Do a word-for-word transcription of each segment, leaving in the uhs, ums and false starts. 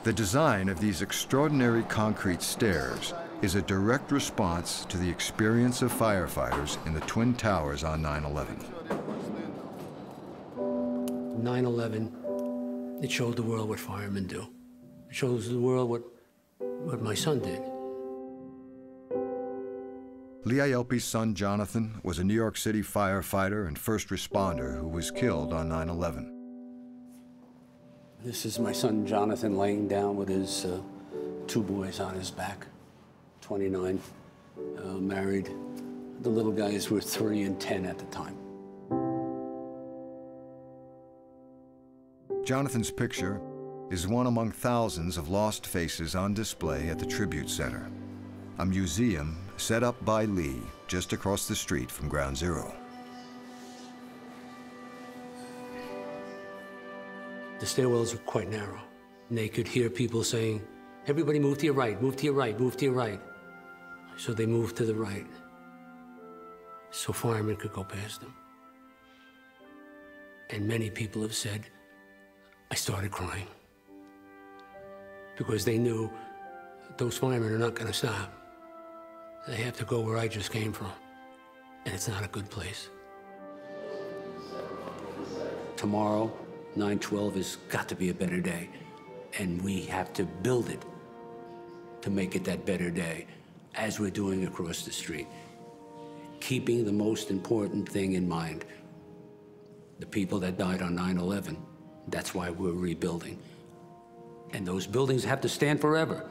The design of these extraordinary concrete stairs is a direct response to the experience of firefighters in the Twin Towers on nine eleven. nine eleven, it showed the world what firemen do. It shows the world what, what my son did. Lee Ielpe's son, Jonathan, was a New York City firefighter and first responder who was killed on nine eleven. This is my son, Jonathan, laying down with his uh, two boys on his back, twenty-nine, uh, married. The little guys were three and ten at the time. Jonathan's picture is one among thousands of lost faces on display at the Tribute Center, a museum set up by Lee just across the street from Ground Zero. The stairwells were quite narrow, and they could hear people saying, "Everybody move to your right, move to your right, move to your right." So they moved to the right, so firemen could go past them. And many people have said, I started crying, because they knew those firemen are not gonna stop. They have to go where I just came from, and it's not a good place. Tomorrow, nine twelve has got to be a better day, and we have to build it to make it that better day, as we're doing across the street. Keeping the most important thing in mind, the people that died on nine eleven. That's why we're rebuilding. And those buildings have to stand forever.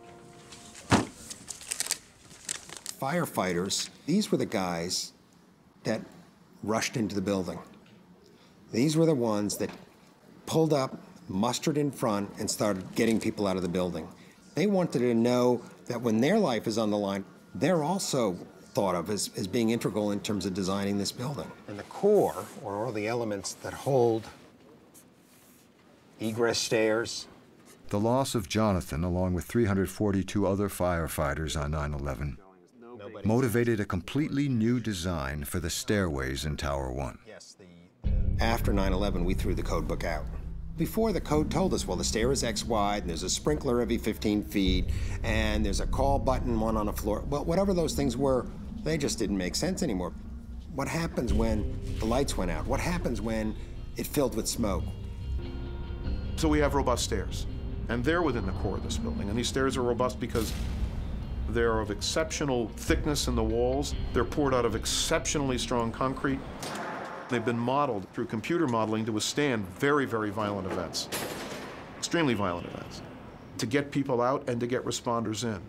Firefighters, these were the guys that rushed into the building. These were the ones that pulled up, mustered in front, and started getting people out of the building. They wanted to know that when their life is on the line, they're also thought of as, as being integral in terms of designing this building. And the core, or all the elements that hold egress stairs. The loss of Jonathan, along with three hundred forty-two other firefighters on nine eleven, motivated a completely new design for the stairways in Tower One. After nine eleven, we threw the code book out. Before, the code told us, well, the stair is X wide, and there's a sprinkler every fifteen feet, and there's a call button, one on the floor. Well, whatever those things were, they just didn't make sense anymore. What happens when the lights went out? What happens when it filled with smoke? So we have robust stairs, and they're within the core of this building. And these stairs are robust because they're of exceptional thickness in the walls. They're poured out of exceptionally strong concrete. They've been modeled through computer modeling to withstand very, very violent events, extremely violent events, to get people out and to get responders in.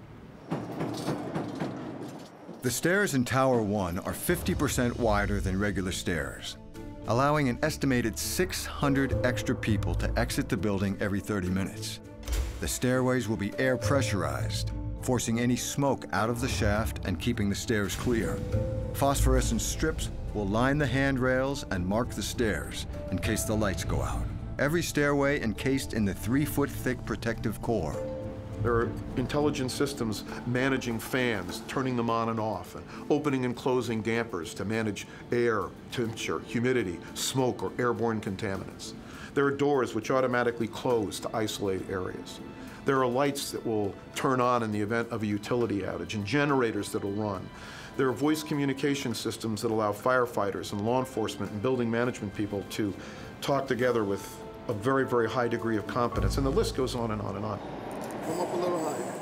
The stairs in Tower One are fifty percent wider than regular stairs, allowing an estimated six hundred extra people to exit the building every thirty minutes. The stairways will be air pressurized, forcing any smoke out of the shaft and keeping the stairs clear. Phosphorescent strips will line the handrails and mark the stairs in case the lights go out. Every stairway encased in the three-foot-thick protective core. There are intelligent systems managing fans, turning them on and off, and opening and closing dampers to manage air, temperature, humidity, smoke, or airborne contaminants. There are doors which automatically close to isolate areas. There are lights that will turn on in the event of a utility outage, and generators that will run. There are voice communication systems that allow firefighters and law enforcement and building management people to talk together with a very, very high degree of competence. And the list goes on and on and on. Come up a little higher.